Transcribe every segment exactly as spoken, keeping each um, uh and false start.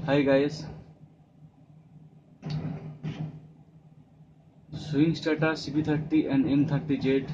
Hi guys, Swing Strata C B thirty and M thirty Z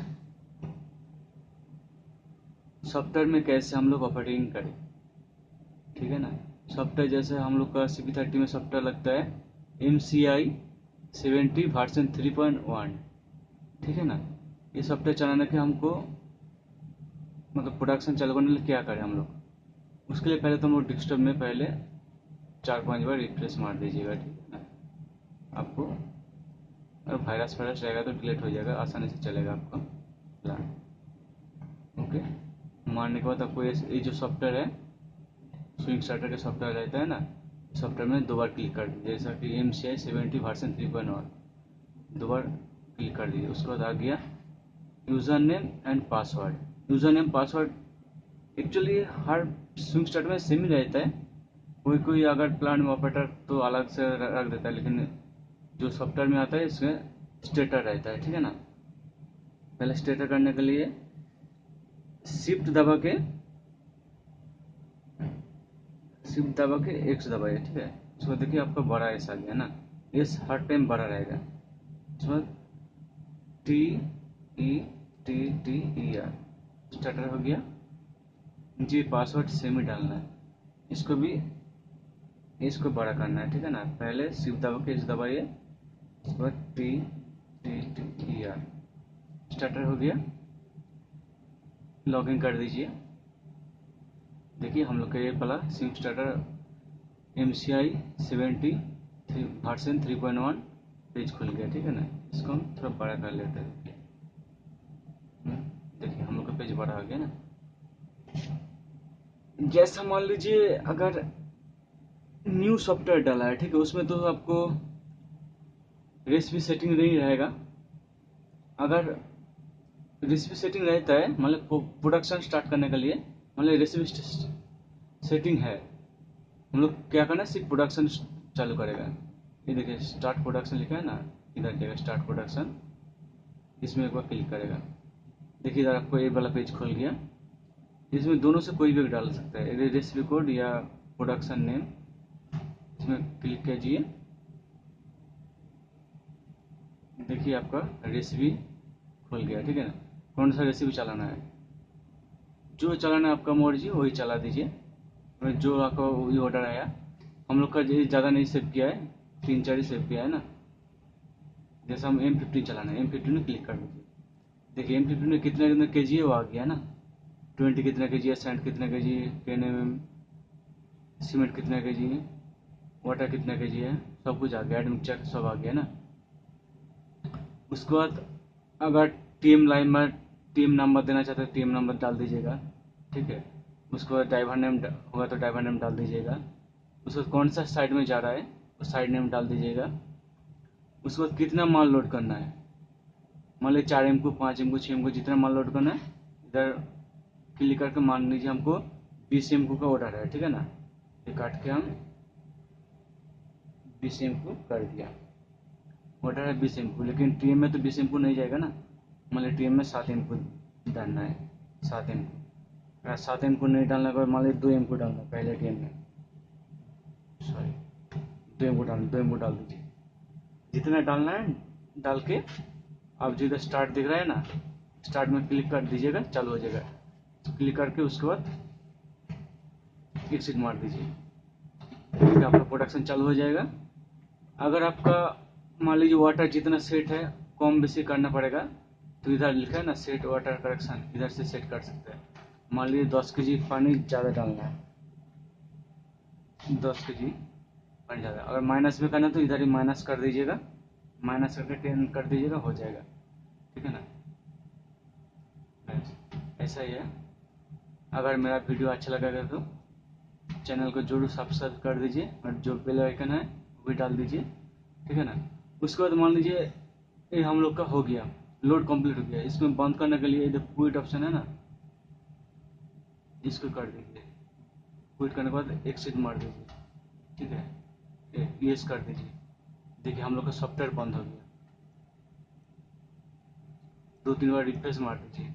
software में कैसे हम लोग ऑपरेटिंग करें, ठीक है ना। सॉफ्टवेयर जैसे हम लोग का C B थर्टी में सॉफ्टवेयर लगता है M C I seventy version three point one, ठीक है ना। ये सॉफ्टवेयर चलाने के हमको मतलब प्रोडक्शन चालू करने के लिए क्या करें हम लोग, उसके लिए पहले तो हम लोग डेस्कटॉप में पहले चार पांच बार रिफ्रेश मार दीजिएगा, ठीक है ना। आपको अगर वायरस वायरस रहेगा तो डिलीट हो जाएगा, आसानी से चलेगा आपका प्लान। ओके, मारने के बाद आपको ये ये जो सॉफ्टवेयर है स्विंग स्टार्टर का सॉफ्टवेयर रहता है ना, सॉफ्टवेयर में दो बार क्लिक कर दीजिए, जैसा कि M C I seventy version three point one, दो बार क्लिक कर दीजिए। उसके बाद आ गया user name and password. User name password actually हर स्विंग स्टार्टर में सेम ही रहता है, कोई कोई अगर प्लान में ऑपरेटर तो अलग से रख देता है, लेकिन जो सॉफ्टवेयर में आता है इसमें स्टेटर रहता है, ठीक है ना। पहले स्टेटर करने के लिए शिफ्ट दबा के शिफ्ट दबा के एक्स दबाइए, ठीक है। उसको देखिए आपका बड़ा एस आ गया ना, एस हर टाइम बड़ा रहेगा। उसमें T E T T E R starter हो गया। जी पासवर्ड सेम ही डालना है, इसको भी इसको बड़ा करना है, ठीक है ना। पहले शिफ्ट दबा के एस दबाइए, उसके बाद T T T E R starter हो गया। लॉगिन कर दीजिए। देखिए हम लोग का ये वाला sim starter M C I seventy version three point one page खुल गया, ठीक है ना। इसको हम थोड़ा बड़ा कर लेते हैं। देखिए हम लोग का पेज बड़ा हो गया ना। जैसा मान लीजिए अगर न्यू सॉफ्टवेयर डाला है, ठीक है, उसमें तो आपको रेसिपी सेटिंग नहीं रहेगा। अगर रेसिपी सेटिंग रहता है मतलब प्रोडक्शन स्टार्ट करने के लिए, मतलब रेसिपी सेटिंग है, हम लोग क्या करना है, सिर्फ प्रोडक्शन चालू करेगा। ये देखिए स्टार्ट प्रोडक्शन लिखा है ना, इधर जाएगा स्टार्ट प्रोडक्शन, इसमें एक बार क्लिक करेगा। देखिए इधर आपको ये वाला पेज खुल गया। इसमें दोनों से कोई भी डाल सकता है, रेसिपी कोड या प्रोडक्शन नेम। इसमें क्लिक कीजिए, देखिए आपका रेसिपी खुल गया, ठीक है ना। कौन सा रेसिपी चलाना है, जो चलाना है आपका मर्जी वही चला दीजिए, जो आपका वही ऑर्डर आया। हम लोग का ज़्यादा नहीं सेव किया है, तीन चार ही सेव किया है ना। जैसे हम एम फिफ्टीन चलाना है, एम फिफ्टीन में क्लिक कर दीजिए। देखिए एम फिफ्टीन में कितने कितने के जी है वो आ गया ना, ट्वेंटी कितने के जी है, सैंड कितने के जी है, टेन एम एम सीमेंट कितने के जी है, वाटर कितने के जी है, सब कुछ आ गया, एड मिक्सचर सब आ गया ना। उसके बाद अगर टीम लाइन में टीम नंबर देना चाहते हैं टीम नंबर डाल दीजिएगा, ठीक है। उसके बाद ड्राइवर नेम होगा तो ड्राइवर नेम डाल दीजिएगा। उसके बाद कौन सा साइड में जा रहा है उस साइड नेम डाल दीजिएगा। उसके बाद कितना माल लोड करना है, मान लीजिए चार एम को पाँच एम को छः एम को जितना माल लोड करना है, इधर क्लिक करके मान लीजिए हमको बीस एम को का ऑर्डर है, ठीक है ना। ये काट के हम बीस एम को कर दिया, ऑर्डर है बीस एम को, लेकिन टी एम में तो बीस एम को नहीं जाएगा ना, मान लीजिए टी एम में सात एम को डालना है, सात एम को। अगर सात एम को नहीं डालना है मान लीजिए दो एम को डालना है, पहले टी एम में सॉरी दो एम को डालना, दो एम को डाल दीजिए। जितना डालना है डाल के अब जो इधर स्टार्ट दिख रहा है ना, स्टार्ट में क्लिक कर दीजिएगा, चालू हो जाएगा। तो क्लिक करके उसके बाद एक्सिट मार दीजिए, तो आपका प्रोडक्शन चालू हो जाएगा। अगर आपका मान लीजिए वाटर जितना सेट है कम बेसी करना पड़ेगा, तो इधर लिखा है ना सेट वाटर करेक्शन, इधर से सेट कर सकते हैं। मान लीजिए दस के जी पानी ज़्यादा डालना है, दस के जी पानी ज़्यादा, अगर माइनस में करना तो इधर ही माइनस कर दीजिएगा, माइनस करके टेन कर दीजिएगा, हो जाएगा, ठीक है ना। ऐसा ही है। अगर मेरा वीडियो अच्छा लगेगा तो चैनल को जरूर सब्सक्राइब कर दीजिए और जो बेल आइकन है वो भी डाल दीजिए, ठीक है ना। उसके बाद मान लीजिए ये हम लोग का हो गया, लोड कंप्लीट हो गया। इसमें बंद करने के लिए इधर क्विट ऑप्शन है ना, इसको कर दीजिए। क्विट करने के बाद एक्सिट मार दीजिए, ठीक है, यस कर दीजिए। देखिए हम लोग का सॉफ्टवेयर बंद हो गया। दो तीन बार रिफ्रेश मार दीजिए,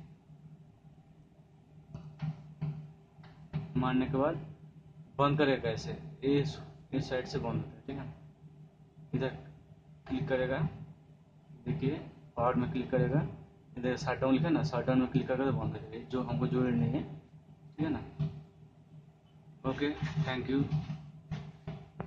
मारने के बाद बंद करेगा कैसे, ये इस साइड से बंद होता है, ठीक है। इधर क्लिक करेगा, देखिए पावर में क्लिक करेगा, इधर शट डाउन लिखा है ना, शट डाउन में क्लिक करेगा तो बंद हो जाएगा, जो हमको जोड़नी है, ठीक है ना। Okay, thank you.